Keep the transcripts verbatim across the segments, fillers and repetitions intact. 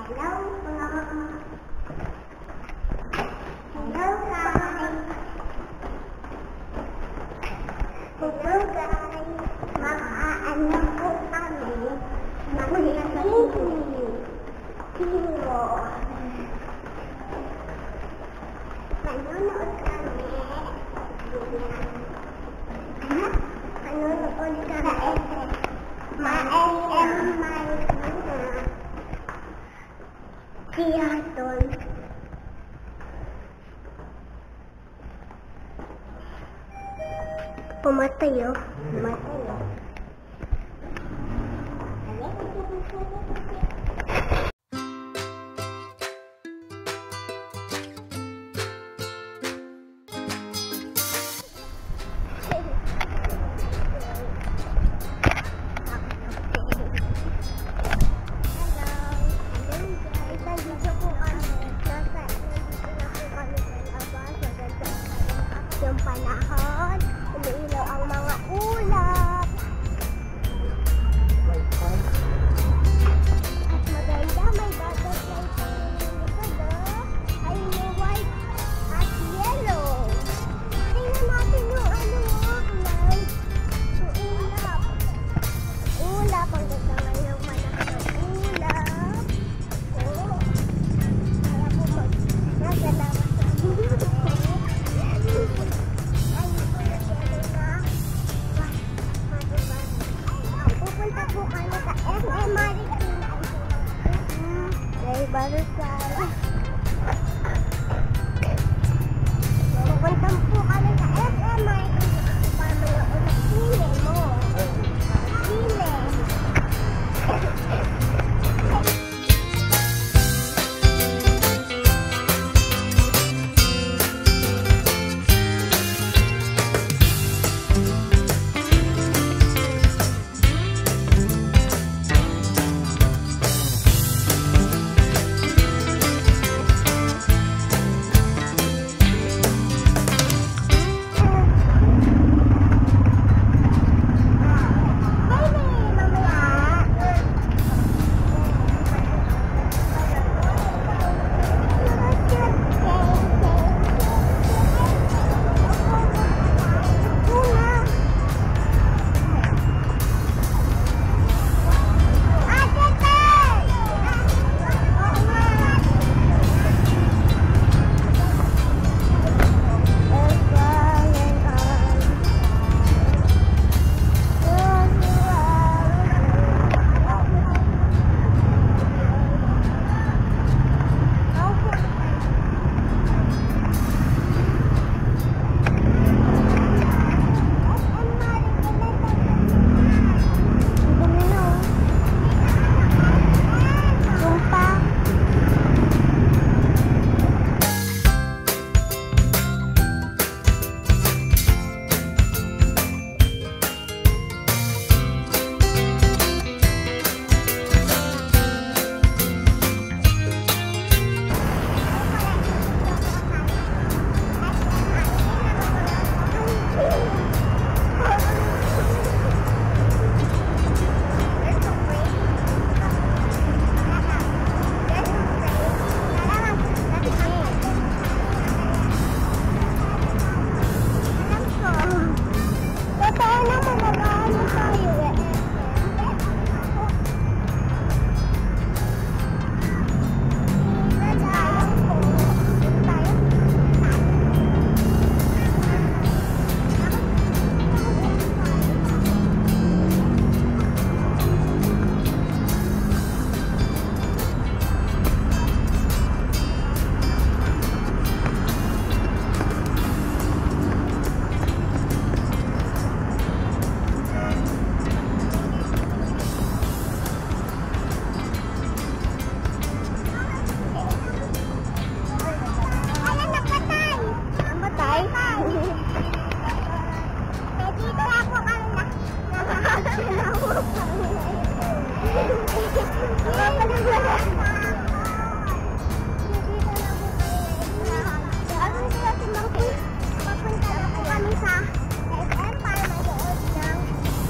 Pumatay oh. Pumatay oh. Yung panahon, umiilaw ang mga ulap. At maganda, may butterfly pa rin likod, oh. Ay, may white at yellow. Tingnan natin yung ano, light. Yung ulap. Ulap, ang ganda nga yung panahon ng ulap. Oh. Kaya po mag, nasa lawas sa ulap. Pupunta po kami sa S M Marikina. May butterfly. Pupunta po kami sa S M Marikina para manood ng sine mo. Sine.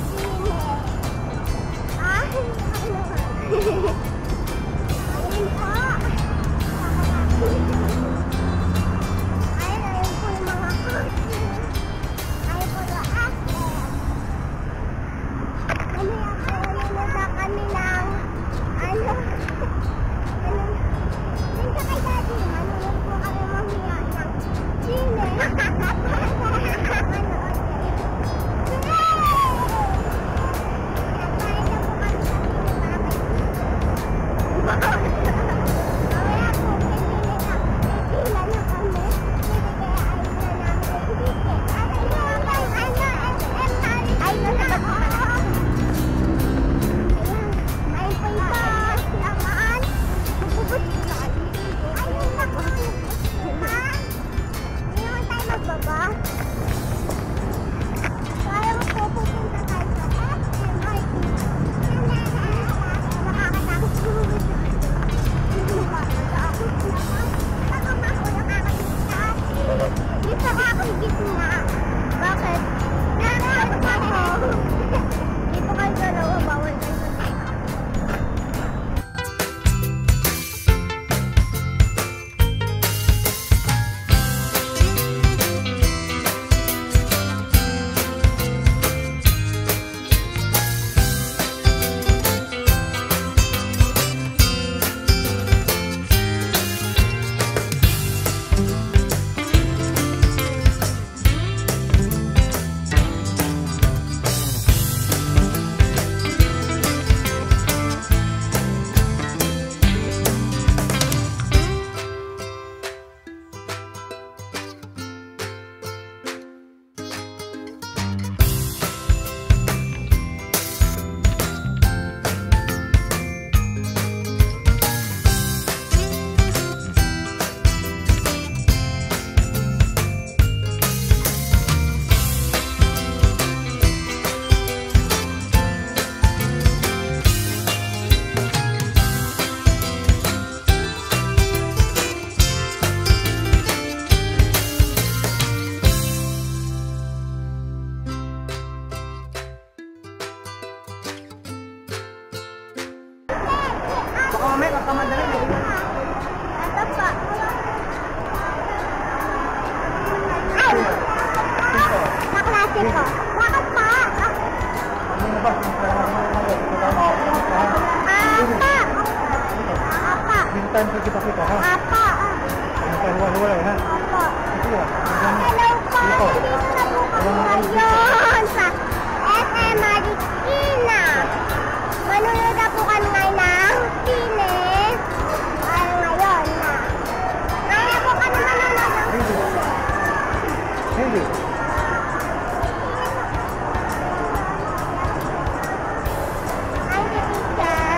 Ayun po. Apa. Apa. Hintayin ko kita-kita, ha? Apa. Hiwalay, ha? Apa. Sige, ha? Hello po. Dito na po kami ngayon sa S M Marikina. Manunod na po kami ngayon ng sine. Ay, ngayon na. Ngayon po kami manunod ng sine. Hindi. Ay, teacher.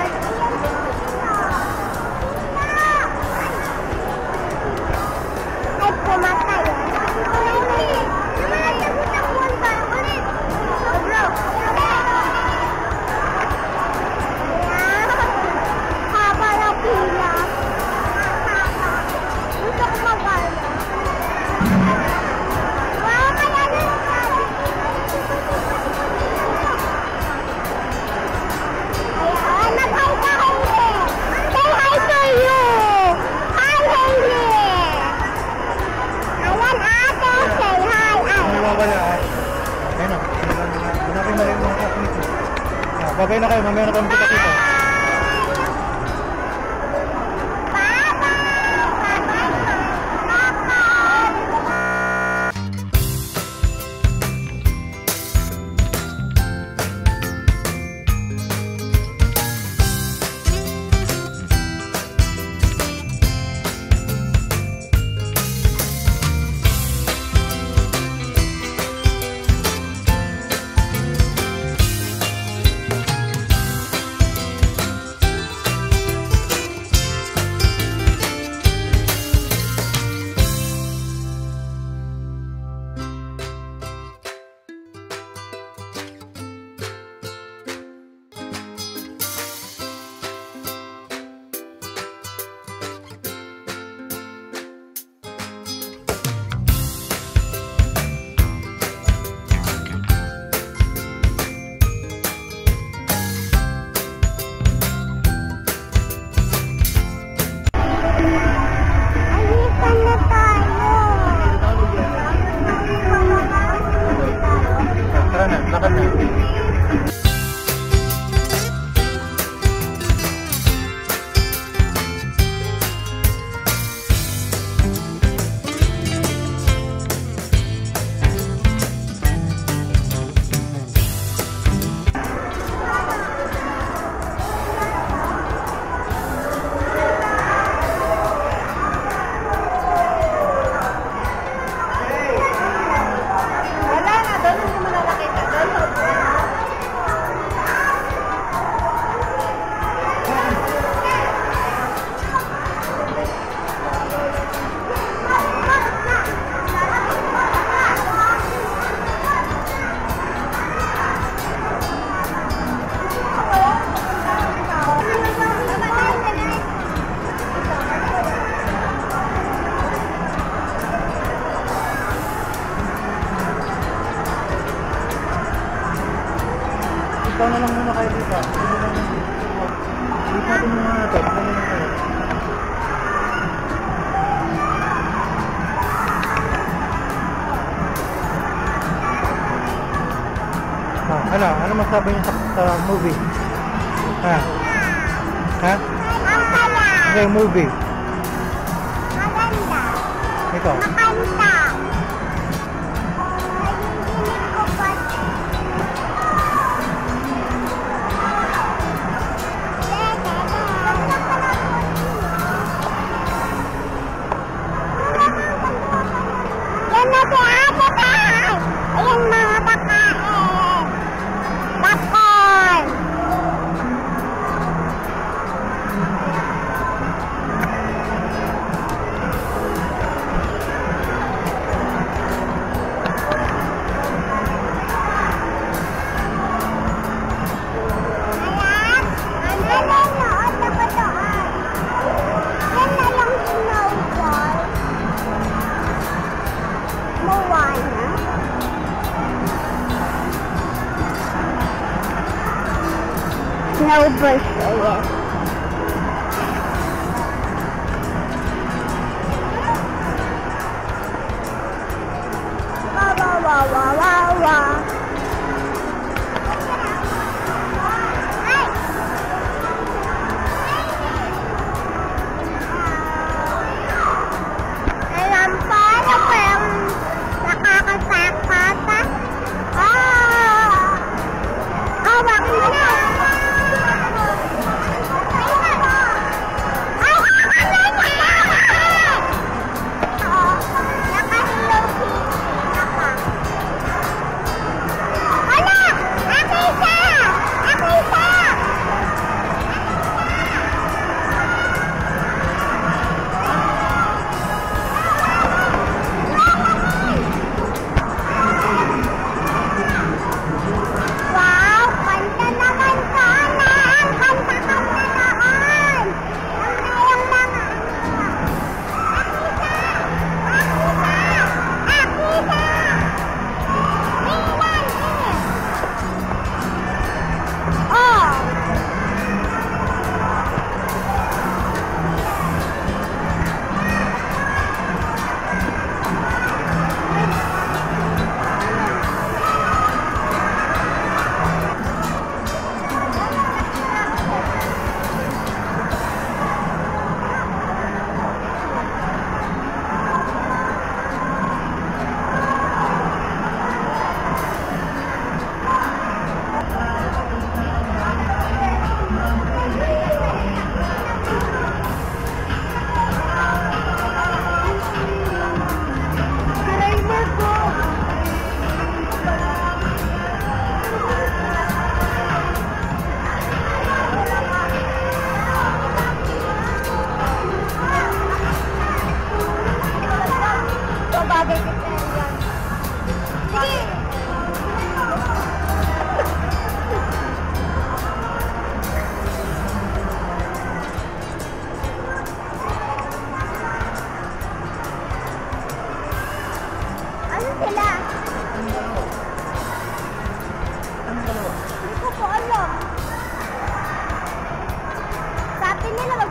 Ay, pumatay. Ulit. Naman, tagutakbuhan ba? Ulit. Bro. Ayan. Haba na pila. Gusto ko mag-ano. Wow, kaya na. Ayan, nag-hi ka, Hailey. Say hi to you. Hi, Hailey. Ayan, ate. Say hi. Ay. Mawawala, ha? Ayun na. Hanapin na rin mga classmates mo. Ah, babay na kayo, mamaya na kami kita-kita. Alisan na tayo. Tara na, lakad na. Wala na, doon hindi mo nakakita. Doon. Ikaw na lang muna kayo dito. Wait natin muna natin. Ikaw na lang kayo. Ah, ano? Ano masabi niyo sa, sa movie? Ha? Ha? Ang saya. Okay, movie. Maganda. Ikaw. Makanta. Naiindinig ko pa. Yan na si Ate Tay. Ayan mga pakain. Popcorn. Ayan. Ang nanonood ako doon. Yan na lang snowball. Moana. Snowball siya, yes. Wa wa wa wa wa wa. Ay!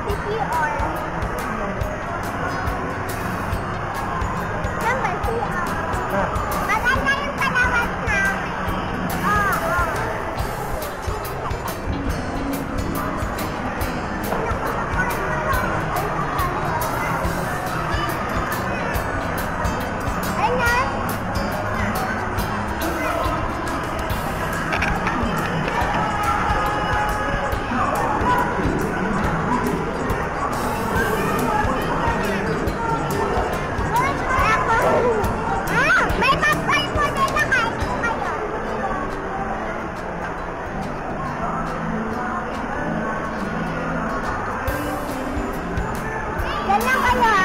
P P R. Number C R. Ha? Maganda yung palabas namin. Oo. Ano? Ah, may mag-five mo din na kahit ngayon. Yan lang kaya.